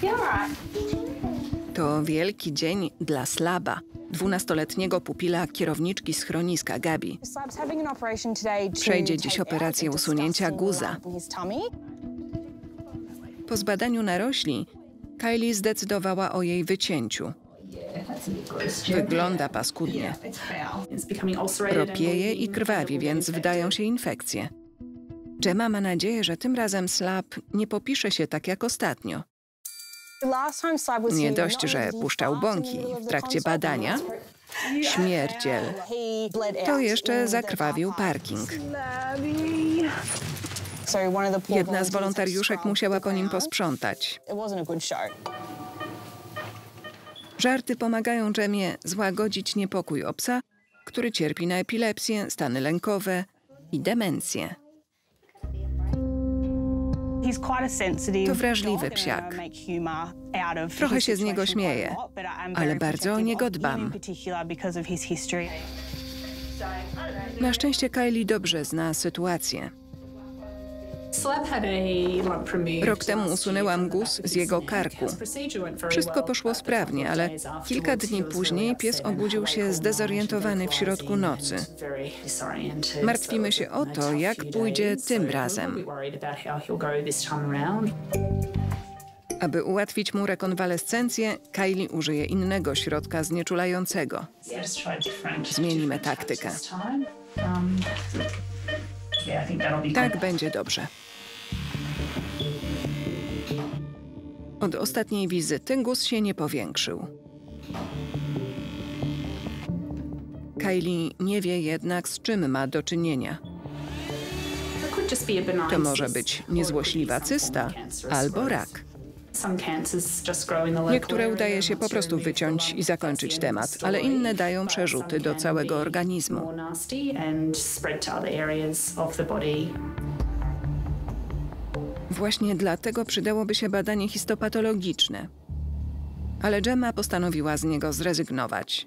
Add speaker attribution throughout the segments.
Speaker 1: To wielki dzień dla Slaba, 12-letniego pupila kierowniczki schroniska Gabi. Przejdzie dziś operację usunięcia guza. Po zbadaniu narośli, Kylie zdecydowała o jej wycięciu. Wygląda paskudnie. Ropieje i krwawi, więc wydają się infekcje. Gemma ma nadzieję, że tym razem Slab nie popisze się tak jak ostatnio. Nie dość, że puszczał bąki w trakcie badania, śmierdziel, to jeszcze zakrwawił parking. Jedna z wolontariuszek musiała po nim posprzątać. Żarty pomagają Gemmie złagodzić niepokój o psa, który cierpi na epilepsję, stany lękowe i demencję. To wrażliwy psiak. Trochę się z niego śmieję, ale bardzo o niego dbam. Na szczęście Kylie dobrze zna sytuację. Rok temu usunęłam guz z jego karku. Wszystko poszło sprawnie, ale kilka dni później pies obudził się zdezorientowany w środku nocy. Martwimy się o to, jak pójdzie tym razem. Aby ułatwić mu rekonwalescencję, Kylie użyje innego środka znieczulającego. Zmienimy taktykę. Tak będzie dobrze. Od ostatniej wizyty guz się nie powiększył. Kylie nie wie jednak, z czym ma do czynienia. To może być niezłośliwa cysta albo rak. Niektóre udaje się po prostu wyciąć i zakończyć temat, ale inne dają przerzuty do całego organizmu. Właśnie dlatego przydałoby się badanie histopatologiczne. Ale Gemma postanowiła z niego zrezygnować.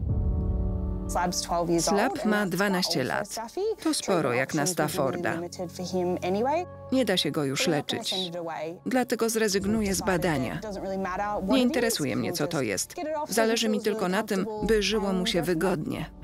Speaker 1: Slab ma 12 lat. To sporo jak na Stafforda. Nie da się go już leczyć. Dlatego zrezygnuje z badania. Nie interesuje mnie, co to jest. Zależy mi tylko na tym, by żyło mu się wygodnie.